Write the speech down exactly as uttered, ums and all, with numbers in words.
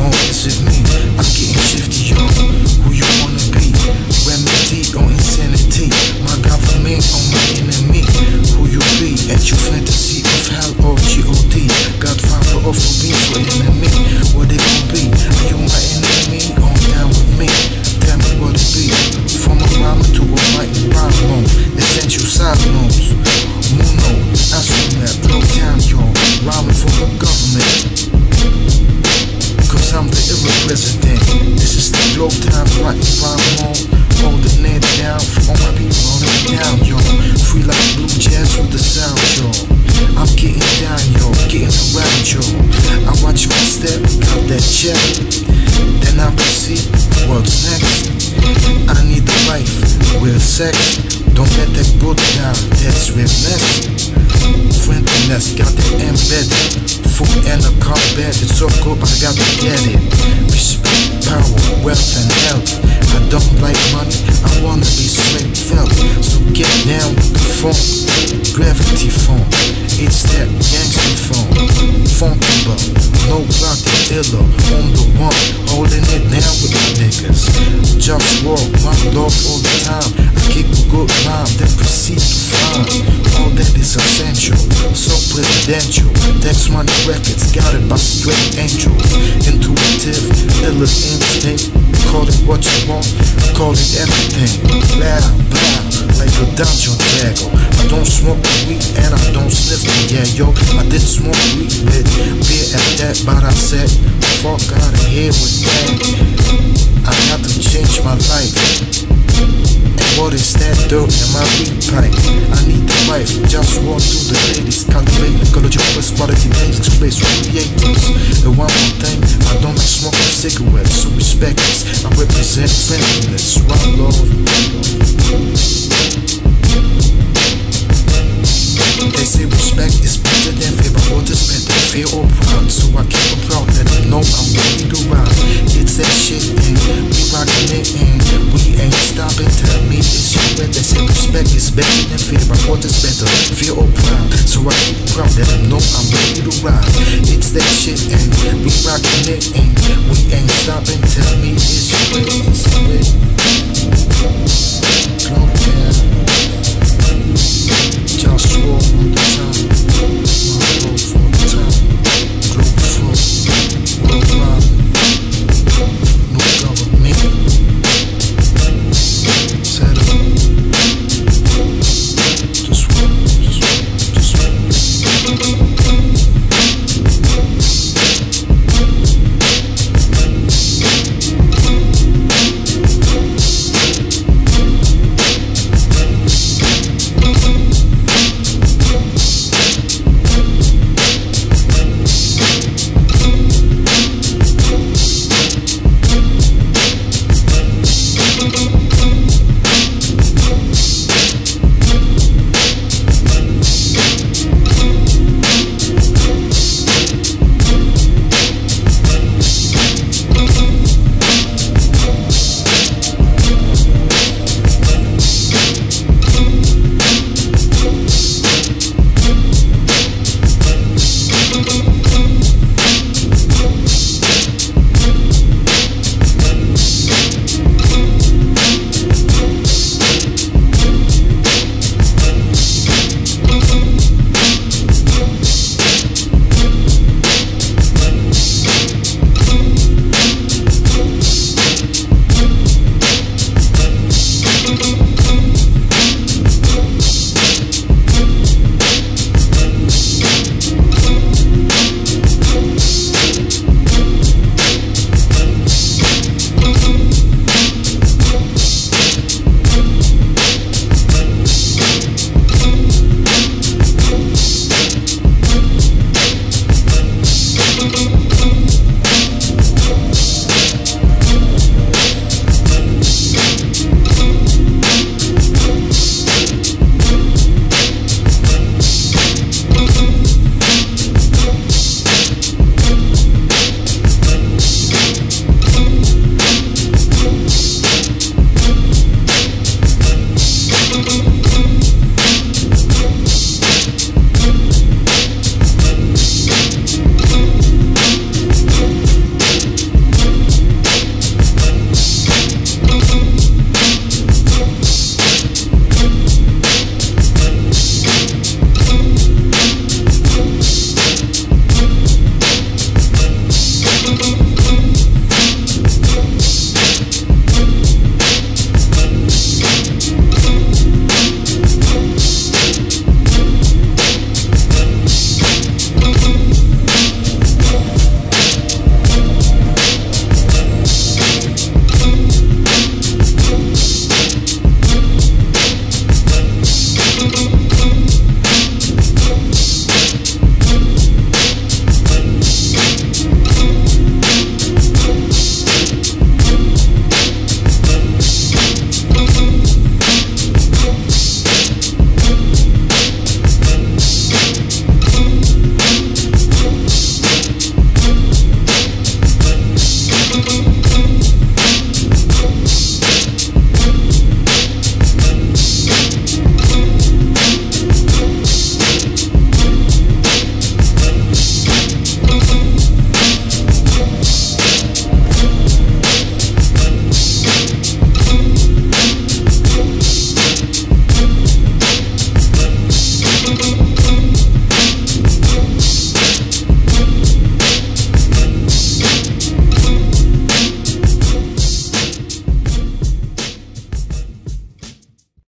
or is it me? I'm getting shifty, yo. Who you wanna be? Remedy or insanity? My government or my enemy? Who you be? At your fantasy of hell or G O D? Godfather or for me for enemy? What it gon' be? Are you my enemy or down with me? Tell me what it be. From a rhymer to a writing rhyme mode. Essential side notes. Muno, Astromet, blow down, yo. Rhyming for the government. Cause I'm the illa president. This is the glow time, writing rhyme mode. Holding it down for all my people, holding it down, yo. Free like blue jazz with the sound, yo. I'm getting down, yo, getting around, yo. I watch my step, got that check. Then I proceed, what's next? I need a wife, real sex. Don't let that go down, that's realness. Friendliness, got it embedded. Food and a car bed, it's so good, but I got to get it. Respect, power, wealth and health. I don't like money, I wanna be straight felt. So get down with the phone, gravity phone. It's that gangster phone. Funkula, no block the illa. On the one, holding it down with the niggas. JustWar, my love all the time. I keep a good rhyme that proceed to find. All that is essential, so presidential. Text Money Records, got it by straight angel. Intuitive, illa instinct. Call it what you want, call it everything. Blah, blah, like a dungeon dragon. I don't smoke the weed and I don't sniff the yeah, yo. I did smoke weed, but beer at that, but I said, fuck out of here with that. I got to change my life. And what is that dirt in my weed pipe? I need the life, just walk through the ladies. Cultivate ecology, best quality basics, space creators. And one more thing, I don't like smoking cigarettes, so respect this. I represent friendliness, one love. They say respect is better than fear, but what is better, fear or pride? So I keep it proud, let them know I'm ready to ride. It's that shit and we rockin' it and we ain't stopping. Tell me it's you and they say respect is better than fear, but what is better, fear or pride? So I keep it proud, let them know I'm ready to ride. It's that shit and we rockin' it and we ain't stopping. Tell me it's you and